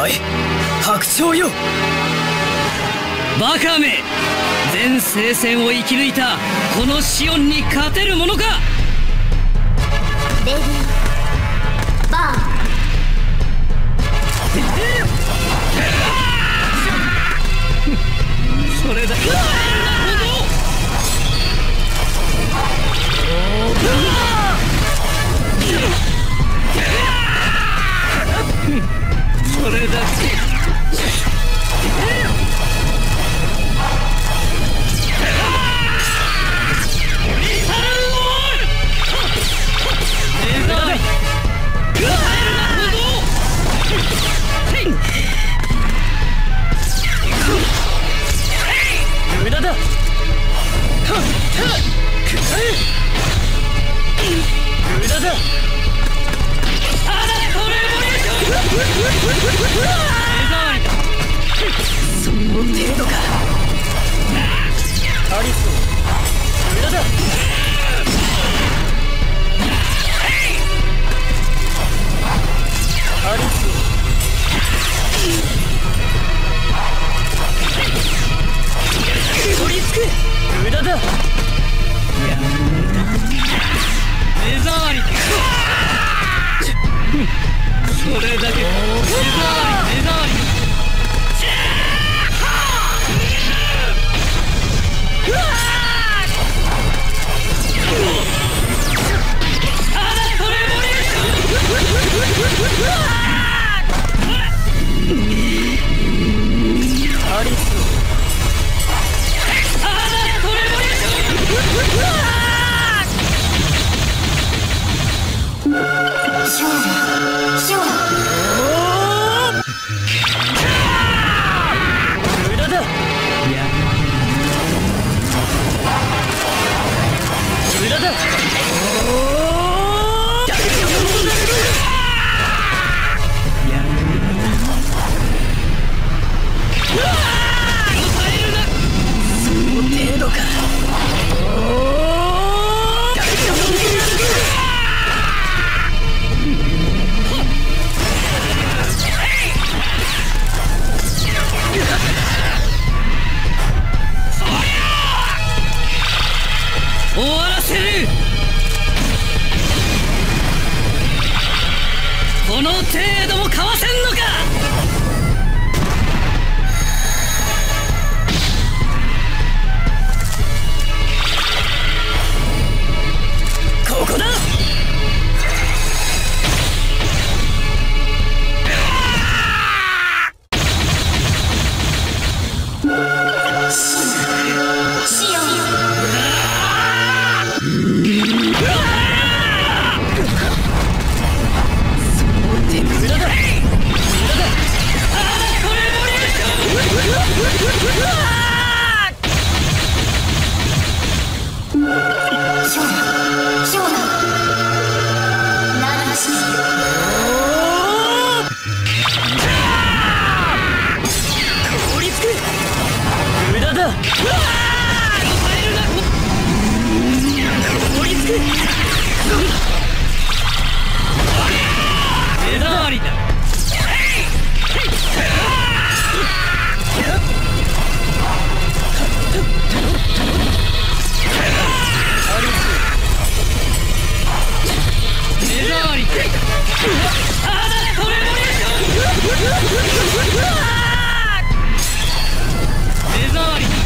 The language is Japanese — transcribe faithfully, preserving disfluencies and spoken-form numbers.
い白鳥よ。 バカめ、全聖戦を生き抜いたこのシオンに勝てるものか。 レディーバーン。 それだけそれだけ無駄だ。無駄だ。 その程度か。 アリス無駄だ。アリス取りつく。無駄だ。や目障りだ。それだけ目障り目障り。アリス勝利勝利。 無駄だ。無駄だ。 その程度か。 終わらせる。この程度もかわせんのか。 ここだ。 シオン。 無駄だ。無駄だ。 勝利勝利。ならし凍りつく。無駄だ。凍りつく。目障りだ。目障り。目障り。